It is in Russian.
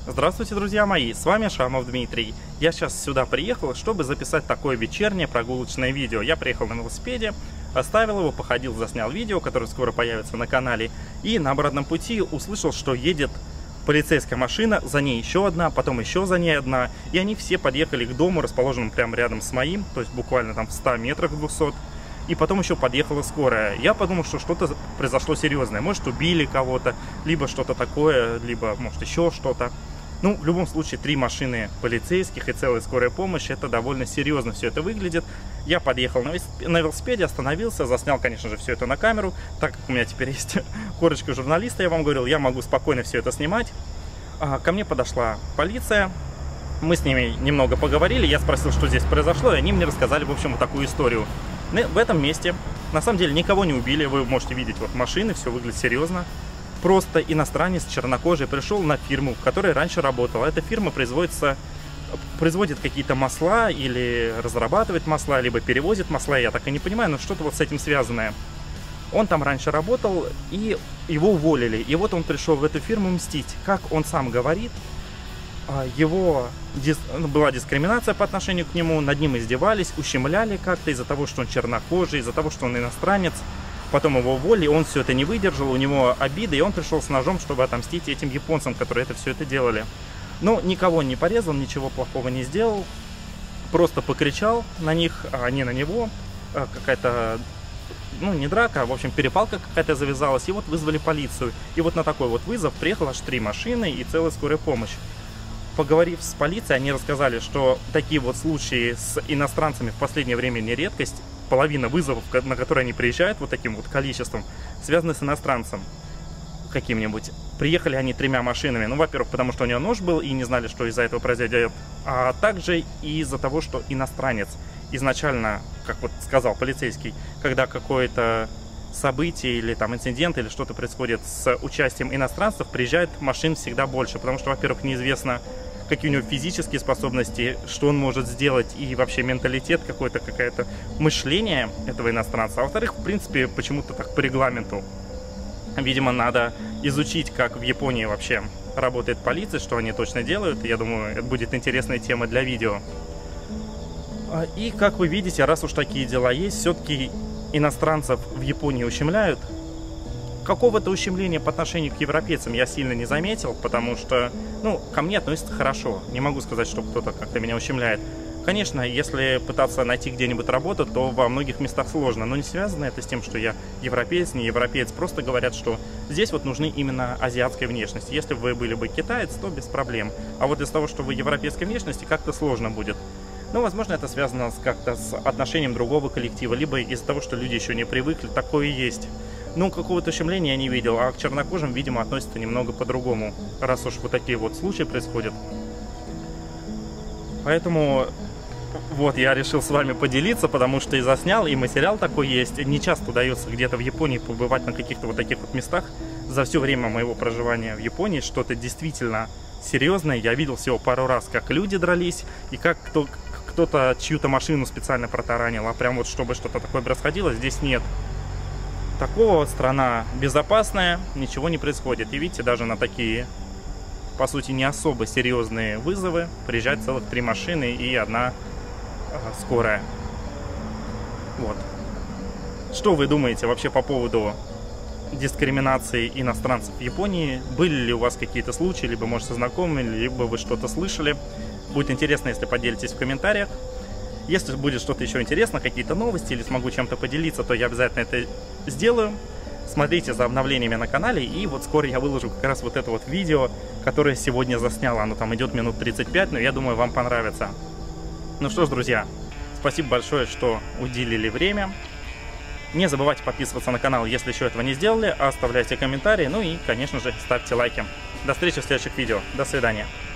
Здравствуйте, друзья мои, с вами Шамов Дмитрий. Я сейчас сюда приехал, чтобы записать такое вечернее прогулочное видео. Я приехал на велосипеде, оставил его, походил, заснял видео, которое скоро появится на канале. И на обратном пути услышал, что едет полицейская машина, за ней еще одна, потом еще за ней одна. И они все подъехали к дому, расположенному прямо рядом с моим, то есть буквально там в 100 метрах, 200. И потом еще подъехала скорая. Я подумал, что что-то произошло серьезное. Может, убили кого-то, либо что-то такое, либо, может, еще что-то. Ну, в любом случае, 3 машины полицейских и целая скорая помощь, это довольно серьезно все это выглядит. Я подъехал на велосипеде, остановился, заснял, конечно же, все это на камеру. Так как у меня теперь есть корочка журналиста, я вам говорил, я могу спокойно все это снимать. Ко мне подошла полиция, мы с ними немного поговорили, я спросил, что здесь произошло, и они мне рассказали, в общем, вот такую историю. В этом месте, на самом деле, никого не убили, вы можете видеть вот машины, все выглядит серьезно. Просто иностранец чернокожий пришел на фирму, в которой раньше работала. Эта фирма производит какие-то масла или разрабатывает масла, либо перевозит масла, я так и не понимаю, но что-то вот с этим связанное. Он там раньше работал, и его уволили. И вот он пришел в эту фирму мстить. Как он сам говорит, была дискриминация по отношению к нему, над ним издевались, ущемляли как-то из-за того, что он чернокожий, из-за того, что он иностранец. Потом его уволили, он все это не выдержал, у него обида, и он пришел с ножом, чтобы отомстить этим японцам, которые все это делали. Но никого не порезал, ничего плохого не сделал, просто покричал на них, а не на него. Какая-то, ну не драка, а в общем перепалка какая-то завязалась, и вот вызвали полицию. И вот на такой вот вызов приехало аж 3 машины и целая скорая помощь. Поговорив с полицией, они рассказали, что такие вот случаи с иностранцами в последнее время не редкость. Половина вызовов, на которые они приезжают вот таким вот количеством, связаны с иностранцем каким-нибудь. Приехали они 3 машинами. Ну, во-первых, потому что у него нож был и не знали, что из-за этого произойдет. А также и из-за того, что иностранец изначально, как вот сказал полицейский, когда какое-то событие или там инцидент или что-то происходит с участием иностранцев, приезжает машин всегда больше. Потому что, во-первых, неизвестно, какие у него физические способности, что он может сделать и вообще менталитет какой-то, какое-то мышление этого иностранца. А во-вторых, в принципе, почему-то так по регламенту. Видимо, надо изучить, как в Японии вообще работает полиция, что они точно делают. Я думаю, это будет интересная тема для видео. И, как вы видите, раз уж такие дела есть, все-таки иностранцев в Японии ущемляют. Какого-то ущемления по отношению к европейцам я сильно не заметил, потому что, ну, ко мне относятся хорошо. Не могу сказать, что кто-то как-то меня ущемляет. Конечно, если пытаться найти где-нибудь работу, то во многих местах сложно, но не связано это с тем, что я европеец, не европеец. Просто говорят, что здесь вот нужны именно азиатской внешности. Если вы были бы китаец, то без проблем. А вот из-за того, что вы европейской внешности, как-то сложно будет. Ну, возможно, это связано как-то с отношением другого коллектива, либо из-за того, что люди еще не привыкли, такое и есть. Ну, какого-то ущемления я не видел, а к чернокожим, видимо, относятся немного по-другому, раз уж вот такие вот случаи происходят. Поэтому вот я решил с вами поделиться, потому что и заснял, и материал такой есть. Не часто удается где-то в Японии побывать на каких-то вот таких вот местах. За все время моего проживания в Японии что-то действительно серьезное я видел всего пару раз, как люди дрались, и как кто-то чью-то машину специально протаранил, а прям вот чтобы что-то такое происходило, здесь нет. Такого, страна безопасная, ничего не происходит. И видите, даже на такие, по сути, не особо серьезные вызовы приезжают целых 3 машины и 1 скорая. Вот. Что вы думаете вообще по поводу дискриминации иностранцев в Японии? Были ли у вас какие-то случаи, либо, может, со знакомыми, либо вы что-то слышали? Будет интересно, если поделитесь в комментариях. Если будет что-то еще интересно, какие-то новости или смогу чем-то поделиться, то я обязательно это сделаю. Смотрите за обновлениями на канале, и вот скоро я выложу как раз вот это вот видео, которое сегодня заснял. Оно там идет минут 35, но я думаю, вам понравится. Ну что ж, друзья, спасибо большое, что уделили время. Не забывайте подписываться на канал, если еще этого не сделали, оставляйте комментарии, ну и, конечно же, ставьте лайки. До встречи в следующих видео. До свидания.